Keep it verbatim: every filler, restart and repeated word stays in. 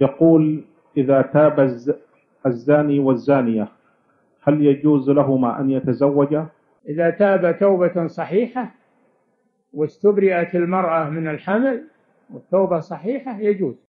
يقول: إذا تاب الز- الزاني والزانية هل يجوز لهما أن يتزوجا؟ إذا تاب توبة صحيحة واستبرئت المرأة من الحمل والتوبة صحيحة يجوز.